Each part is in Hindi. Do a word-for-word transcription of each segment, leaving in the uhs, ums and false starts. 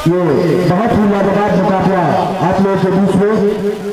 ये बहुत ही लाजवाब मुकाबला आप लोगों के बीच में।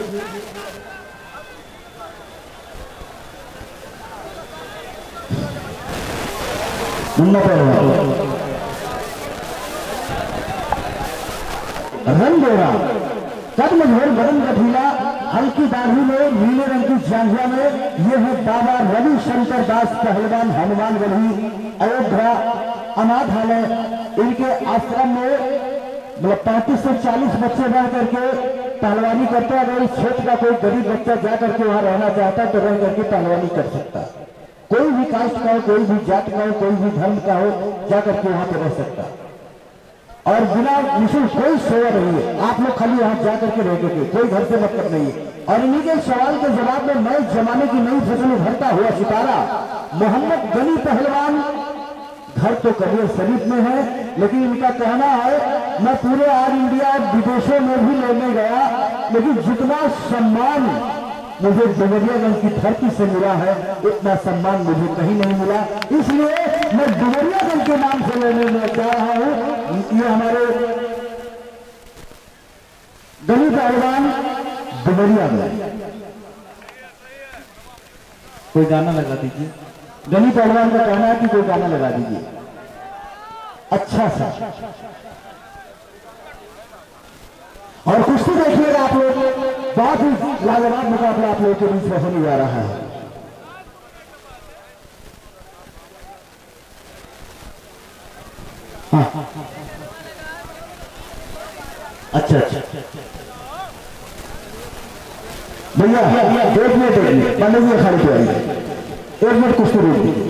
रंग गोरा, कद मझोल, बदन गठीला, हल्की दाढ़ी में, नीले रंग की जांघिया में, ये है बाबा रविशंकर दास पहलवान हनुमान गढ़ी अयोध्या अनाथालय। इनके आश्रम में मतलब पैंतीस से चालीस बच्चे रह करके पहलवानी करते हैं। अगर इस क्षेत्र का कोई गरीब बच्चा जा करके वहां रहना चाहता है तो रह करके पहलवानी कर सकता है। कोई भी कास्ट का हो, कोई भी जात का हो, कोई भी धर्म का हो, जाकर के वहां पर रह सकता है और बिना निःशुल्क कोई सेवा नहीं है। आप लोग खाली वहां जाकर के रह के कोई घर से मतलब नहीं है। और इन्हीं के सवाल के जवाब में नए जमाने की नई फसल भरता हुआ सितारा मोहम्मद गनी पहलवान घर तो करियर शरीफ में है, लेकिन इनका कहना है मैं पूरे ऑल इंडिया विदेशों में भी लेने गया, लेकिन जितना सम्मान मुझे डुमरियागंज की धरती से मिला है इतना सम्मान मुझे कहीं नहीं मिला। इसलिए मैं डुमरियागंज के नाम से लेने में चाह रहा हूं। ये हमारे गनी पहलवान डुमरियागंज। कोई गाना लगा दीजिए। गनी पहलवान का कहना है कि कोई गाना लगा दीजिए अच्छा सा। और कुश्ती देखिएगा आप लोग, बहुत ही लाजवाब मुकाबला आप लोगों के बीच में होने जा रहा है। हाँ अच्छा अच्छा भैया एक मिनट एक मिनट पंडित जी खड़े पे आइए, एक मिनट कुश्ती रोक दीजिए।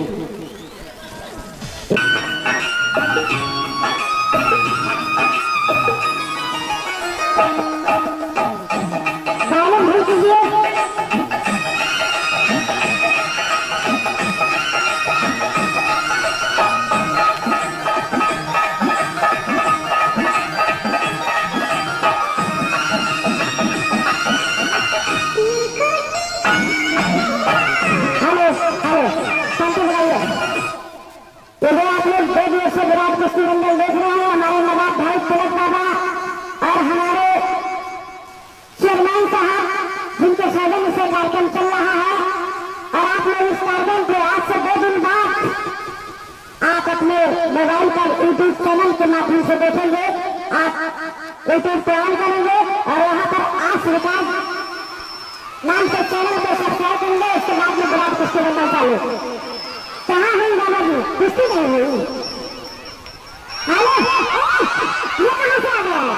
देख रहे हैं हमारे नवाब भाई तिलक बाबा और हमारे चेयरमैन साहब जिनके सौजन्य से कार्यक्रम चल रहा है। और आप लोग इस कार्यक्रम को आज से दो दिन बाद आप अपने मोबाइल पर यूट्यूब चैनल के माध्यम से देखेंगे। आप यूट्यूब पे ऑन करेंगे और वहां पर आस रिकॉर्ड नाम से चैनल को सब्सक्राइब करेंगे। उसके बाद में विराट कुश्ती दंगल चालू। कहाँ है बाबा जी? कुश्ती नहीं हुई। हेलो, ये कहाँ से आ गया?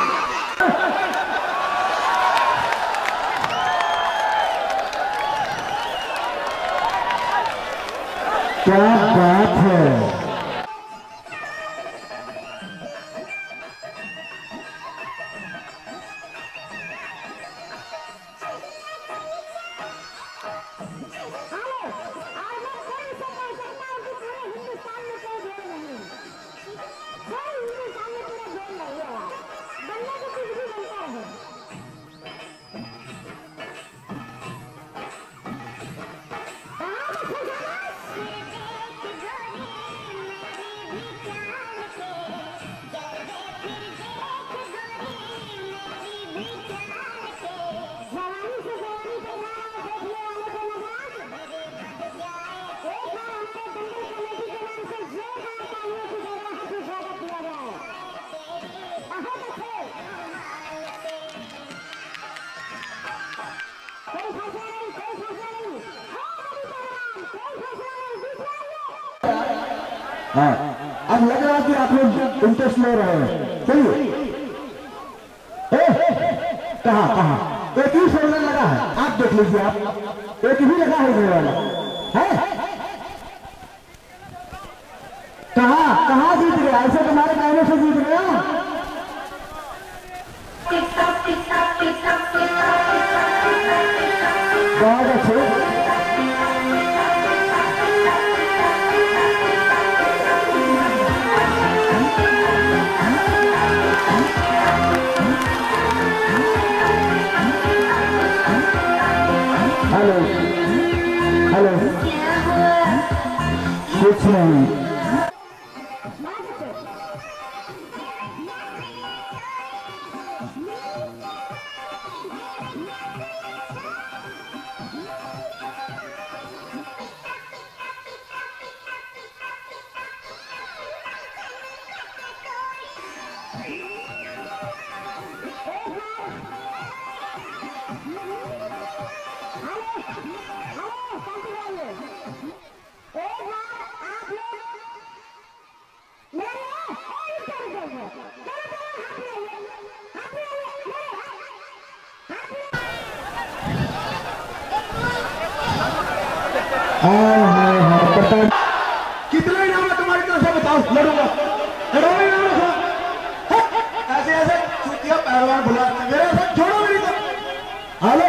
क्या बात है। हाँ, अब लग रहा है कि आप लोग इंटरेस्ट ले रहे हैं। चलिए, कहाँ कहाँ एक ही शोल्डर लगा है, आप देख लीजिए। आप एक ही लगा है ये वाला है। कहाँ कहाँ जीत गया? ऐसे तुम्हारे कहने से जीत गया। बहुत अच्छे। हेलो हेलो, कुछ नहीं। कितना इनाम है तुम्हारी तरफ से बताओ, लड़ूंगा लड़ूंगा इनाम रखा। ऐसे ऐसे चूतिया पहलवान बुलाते मेरे ऐसे छोड़ो मेरी तो। हेलो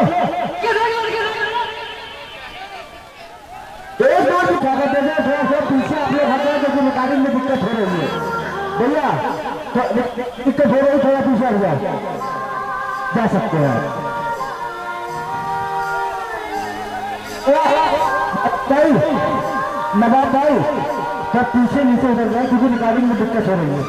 एक बार भी स्वागत है थोड़ा सा पीछे आप लोग हटे क्योंकि रिकॉर्डिंग में दिक्कत हो रही है भैया, दिक्कत हो रही थोड़ा पीछे हट जाओ, जा सकते हैं भाई। नवाब भाई सब पीछे नीचे उतर जाए क्योंकि रिकॉर्डिंग में दिक्कत हो रही है।